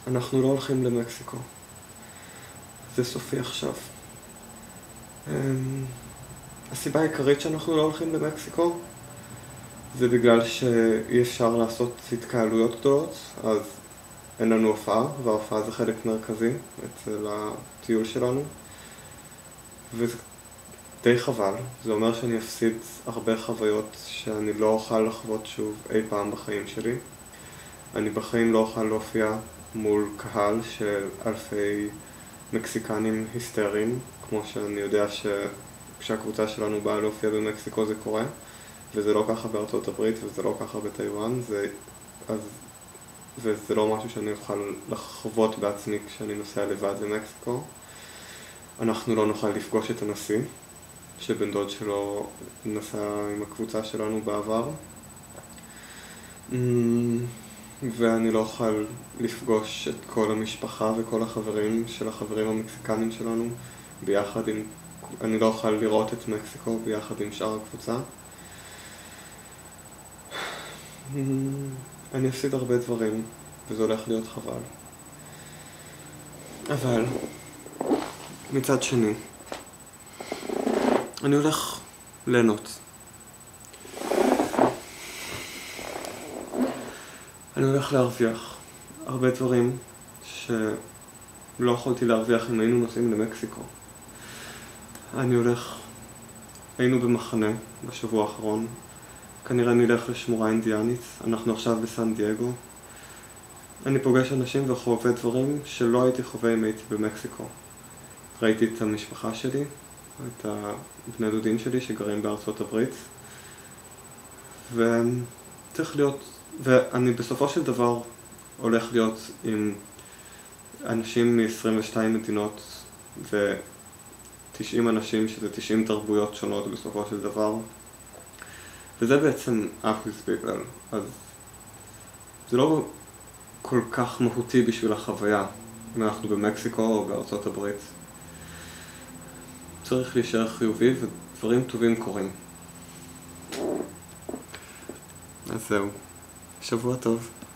אנחנו לא הולכים למקסיקו. זה סופי עכשיו. הסיבה העיקרית שאנחנו לא הולכים למקסיקו זה בגלל שאי אפשר לעשות התקהלויות גדולות, אז אין לנו הופעה, וההופעה זה חלק מרכזי אצל הטיול שלנו. וזה די חבל, זה אומר שאני אפסיד הרבה חוויות שאני לא אוכל לחוות שוב אי פעם בחיים שלי. אני בחיים לא אוכל להופיע מול קהל של אלפי מקסיקנים היסטריים, כמו שאני יודע שכשהקבוצה שלנו באה להופיע במקסיקו זה קורה, וזה לא ככה בארצות הברית וזה לא ככה בטיואן, וזה לא משהו שאני אוכל לחוות בעצמי כשאני נוסע לבד למקסיקו. אנחנו לא נוכל לפגוש את הנשיא, שבן דוד שלו נסע עם הקבוצה שלנו בעבר. ואני לא אוכל לפגוש את כל המשפחה וכל החברים של החברים המקסיקנים שלנו ביחד עם... אני לא אוכל לראות את מקסיקו ביחד עם שאר הקבוצה. אני אפסיד הרבה דברים, וזה הולך להיות חבל. אבל, מצד שני, אני הולך ליהנות. אני הולך להרוויח הרבה דברים שלא יכולתי להרוויח אם היינו נוסעים למקסיקו. היינו במחנה בשבוע האחרון, כנראה נלך לשמורה אינדיאנית, אנחנו עכשיו בסן דייגו. אני פוגש אנשים וחווה דברים שלא הייתי חווה אם הייתי במקסיקו. ראיתי את המשפחה שלי, את הבני דודים שלי שגרים בארצות הברית, וצריך להיות, ואני בסופו של דבר הולך להיות עם אנשים מ-22 מדינות ו-90 אנשים שזה 90 תרבויות שונות בסופו של דבר, וזה בעצם אחוז בגלל, אז זה לא כל כך מהותי בשביל החוויה אם אנחנו במקסיקו או בארצות הברית. צריך להישאר חיובי ודברים טובים קורים. אז זהו, שבוע טוב.